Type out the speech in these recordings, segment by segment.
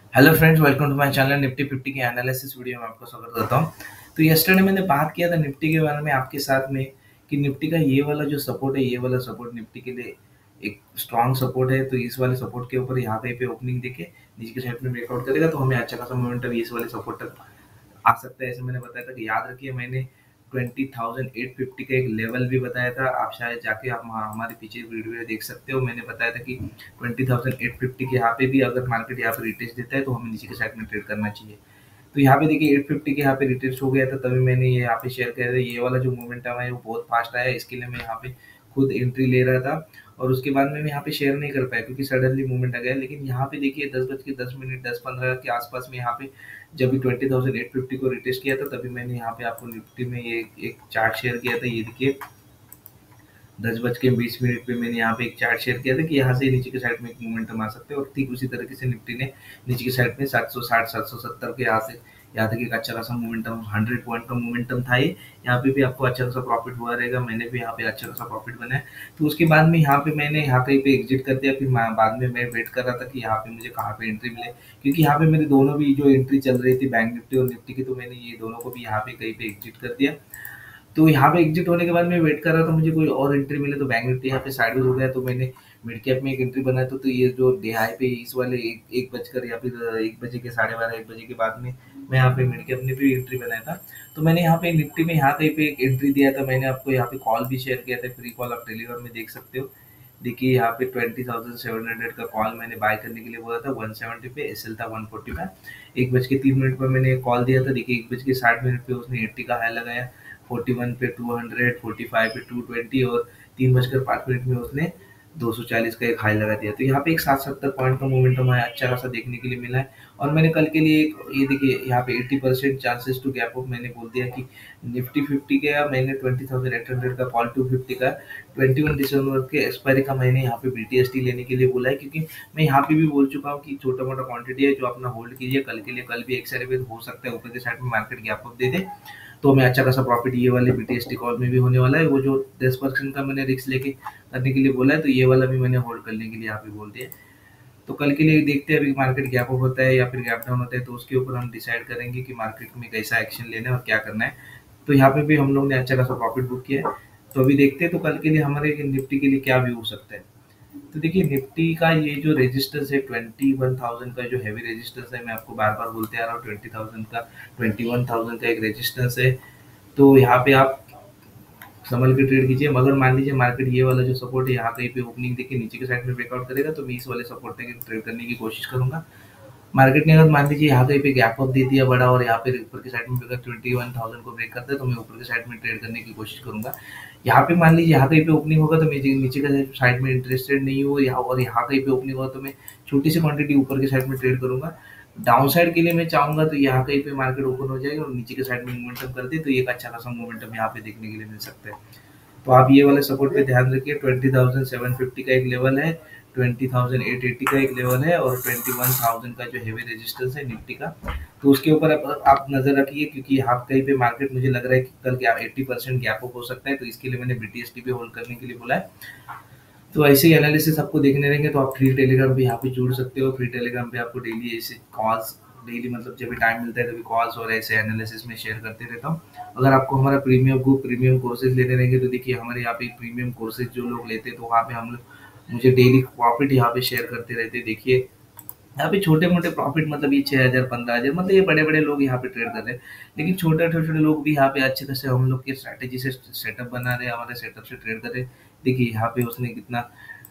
Hello friends, welcome to my channel. Nifty 50 के analysis video में आपको स्वागत करता हूं। तो यस्टरडे मैंने बात किया था निफ्टी के बारे में आपके साथ में कि निफ्टी का ये वाला जो सपोर्ट है, ये वाला सपोर्ट निफ्टी के लिए एक स्ट्रांग सपोर्ट है। तो इस वाले सपोर्ट के ऊपर यहाँ पे ओपनिंग देके नीचे के साइड में ब्रेकआउट करेगा तो हमें अच्छा खासा मोमेंटम इस वाले सपोर्ट तक आ सकता है। ऐसे मैंने बताया था कि याद रखिए, मैंने 20,850 का एक लेवल भी बताया था। आप शायद जाके आप हमारे पीछे वीडियो देख सकते हो। मैंने बताया था कि 20,850 के यहाँ पे भी अगर मार्केट यहाँ पे रिटेस्ट देता है तो हमें नीचे के साइड में ट्रेड करना चाहिए। तो यहाँ पे देखिए 850 के यहाँ पे रिटेस्ट हो गया था, तभी मैंने ये यहाँ पे शेयर किया था। ये वाला जो मोमेंटम है वो बहुत फास्ट आया, इसके लिए मैं यहाँ पे खुद एंट्री ले रहा था और उसके बाद में मैं यहाँ पे शेयर नहीं कर पाया क्योंकि सडनली मूवमेंट आ गया। लेकिन यहाँ पे देखिए 10 बज के 10 मिनट 10-15 के आसपास में यहाँ पे जब भी 20,850 को रिटेस्ट किया था तभी मैंने यहाँ पे आपको निफ्टी में ये एक चार्ट शेयर किया था। ये देखिए 10 बज के 20 मिनट पे मैंने यहाँ पे एक चार्ट शेयर किया था कि यहाँ से नीचे के साइड में एक मोमेंटम आ सकते हैं और ठीक उसी तरीके से निफ्टी ने नीचे के साइड में 760 770 के यहाँ तक एक अच्छा खासा मोमेंटम 100 पॉइंट का मोमेंटम था। ये यहाँ पे भी आपको अच्छा खासा प्रॉफिट हुआ रहेगा। मैंने भी यहाँ पे अच्छा खासा प्रॉफिट बनाया। तो उसके बाद में यहाँ पे मैंने यहाँ कहीं पे एग्जिट कर दिया। फिर बाद में मैं वेट कर रहा था कि यहाँ पे मुझे कहाँ पे एंट्री मिले, क्योंकि यहाँ पे मेरे दोनों भी जो एंट्री चल रही थी बैंक निफ्टी और निफ्टी की, तो मैंने ये दोनों को भी यहाँ पे कहीं पे एग्जिट कर दिया। तो यहाँ पे एग्जिट होने के बाद मैं वेट कर रहा था मुझे कोई और एंट्री मिले। तो बैंक निफ्टी यहाँ पे साइडवेज हो गया तो मैंने मिड कैप में एक एंट्री बनाया। तो ये जो डे हाई पे इस वाले एक बजकर या फिर 1 बजे के 12:30 1 बजे के बाद में मैं यहाँ पे मिड कैप में भी एंट्री बनाया था। तो मैंने यहाँ पे निफ्टी में यहाँ कहीं पे एक एंट्री दिया था। मैंने आपको यहाँ पे कॉल भी शेयर किया था, फ्री कॉल आप टेलीग्राम में देख सकते हो। देखिए यहाँ पे 20,700 का कॉल मैंने बाय करने के लिए बोला था 170 पे, एसएल था 140 का। 1 बज के 3 मिनट पर मैंने कॉल दिया था। देखिए 1 बज के 60 मिनट पे उसने 80 का हाई लगाया, 41 पे 200, 45 पे 220 और 3 बजकर 5 मिनट में उसने 240 का एक हाई लगा दिया। तो यहाँ पे एक 60-70 पॉइंट का मोमेंटम आया, अच्छा खासा देखने के लिए मिला है। और मैंने कल के लिए ये देखिए यहाँ पे 80% चांसेस टू गैप अप मैंने बोल दिया कि निफ्टी 50 का मैंने 20,800 का कॉल 250 का 21 दिसंबर के एक्सपायरी का मैंने यहाँ पे बीटीएसटी लेने के लिए बोला है, क्योंकि मैं यहाँ पे भी बोल चुका हूँ कि छोटा मोटा क्वांटिटी है जो अपना होल्ड कीजिए कल के लिए। कल भी एक्सपायरी पे हो सकता है ऊपर के साइड में मार्केट गैप अप दे दे तो हमें अच्छा खासा प्रॉफिट ये वाले बीटीएसटी कॉल में भी होने वाला है। वो जो 10% का मैंने रिस्क लेके करने के लिए बोला है, तो ये वाला भी मैंने होल्ड करने के लिए यहाँ पे बोल दिया है। तो कल के लिए देखते हैं अभी मार्केट गैप अप होता है या फिर गैप डाउन होता है, तो उसके ऊपर हम डिसाइड करेंगे कि मार्केट में कैसा एक्शन लेना है और क्या करना है। तो यहाँ पे भी हम लोग ने अच्छा खासा प्रॉफिट बुक किया है। तो अभी देखते हैं तो कल के लिए हमारे निफ्टी के लिए क्या व्यू हो सकता है। तो देखिए निफ्टी का ये जो रेजिस्टेंस है 21,000 का, जो हैवी रेजिस्टेंस है, मैं आपको बार बार बोलते आ रहा हूँ 20,000 का 21,000 का एक रेजिस्टेंस है। तो यहाँ पे आप संभल के ट्रेड कीजिए। मगर मान लीजिए मार्केट ये वाला जो सपोर्ट है यहाँ कहीं पे ओपनिंग देके नीचे के साइड में ब्रेकआउट करेगा तो मैं इस वाले सपोर्ट पे ट्रेड करने की कोशिश करूंगा। मार्केट ने अगर मान लीजिए यहाँ कहीं पे गैप अप दे दिया बड़ा और यहाँ पे ऊपर के साइड में अगर 21,000 को ब्रेक करता है तो मैं ऊपर के साइड में ट्रेड करने की कोशिश करूंगा। यहाँ पे मान लीजिए यहाँ कहीं पे ओपनिंग होगा तो मैं नीचे का साइड में इंटरेस्टेड नहीं हूँ यहाँ, और यहाँ कहीं पे ओपनिंग होगा तो मैं छोटी सी क्वांटिटी ऊपर के साइड में ट्रेड करूंगा। डाउन साइड के लिए मैं चाहूंगा तो यहाँ कहीं पे मार्केट ओपन हो जाएगा और नीचे के साइड में मोमेंटम कर दे तो एक अच्छा खासा मोमेंटम यहाँ पे देखने के लिए मिल सकता है। तो आप ये वाले सपोर्ट पे ध्यान रखिए। 20,750 का एक लेवल है, 20,880 का एक लेवल है और 21,000 का जो हेवी रेजिस्टेंस है निफ्टी का। तो उसके ऊपर आप नजर रखिए, क्योंकि यहाँ कहीं पे मार्केट मुझे लग रहा है कि कल क्या 80% गैप अप हो सकता है। तो इसके लिए मैंने बीटीएसटी पे होल्ड करने के लिए बोला है। तो ऐसे ही एनालिसिस आपको देखने रहेंगे तो आप फ्री टेलीग्राम पे यहाँ पे जुड़ सकते हो। फ्री टेलीग्राम पे आपको डेली ऐसे कॉल्स, डेली मतलब जब भी टाइम मिलता है तभी कॉल्स और ऐसे एनालिसिस में शेयर करते रहता हूँ। अगर आपको हमारा प्रीमियम बुक प्रीमियम कोर्सेज लेने रहेंगे तो देखिए हमारे यहाँ पे प्रीमियम कोर्सेज जो लोग लेते हैं तो वहाँ पे हम लोग मुझे डेली प्रॉफिट यहाँ पे शेयर करते रहते हैं। देखिए यहाँ पे छोटे मोटे प्रॉफिट मतलब ये 6,000 15,000 मतलब ये बड़े बड़े लोग यहाँ पे ट्रेड कर रहे हैं। लेकिन छोटे छोटे लोग भी यहाँ पे अच्छे खासे हम लोग की स्ट्रैटेजी से सेटअप बना रहे हैं, हमारे सेटअप से ट्रेड कर रहे हैं। देखिए यहाँ पे उसने कितना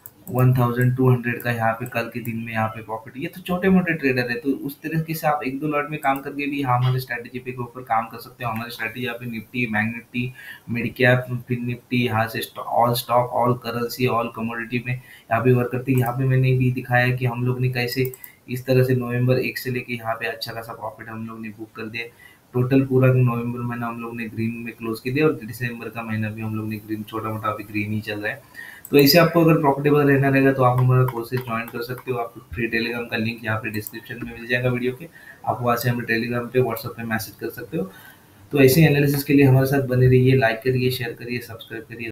1,200 का यहाँ पे कल के दिन में यहाँ पे प्रॉफिट। ये तो छोटे मोटे ट्रेडर है, तो उस तरीके से आप एक दो लॉट में काम करके भी हमारे स्ट्रैटेजी पे के ऊपर काम कर सकते हो। हमारी स्ट्रैटेजी यहाँ पे Nifty bank Nifty mid cap fin Nifty यहाँ से all stock all currency all commodity में यहाँ पे वर्क करती है। यहाँ पे मैंने भी दिखाया कि हम लोग ने कैसे इस तरह से नवंबर 1 से लेके यहाँ पे अच्छा खासा प्रॉफिट हम लोग ने बुक कर दिया। टोटल पूरा नवंबर महीना हम लोग ने ग्रीन में क्लोज कर दिया और दिसंबर का महीना भी हम लोग ने ग्रीन, छोटा मोटा अभी ग्रीन ही चल रहा है। तो ऐसे आपको अगर प्रॉफिटेबल रहना रहेगा तो आप हमारा कोर्सेज ज्वाइन कर सकते हो। आपको फ्री टेलीग्राम का लिंक यहाँ पे डिस्क्रिप्शन में मिल जाएगा वीडियो के। आप वहाँ से हमें टेलीग्राम पे व्हाट्सएप पे मैसेज कर सकते हो। तो ऐसे एनालिसिस के लिए हमारे साथ बने रहिए, लाइक करिए शेयर करिए सब्सक्राइब करिए।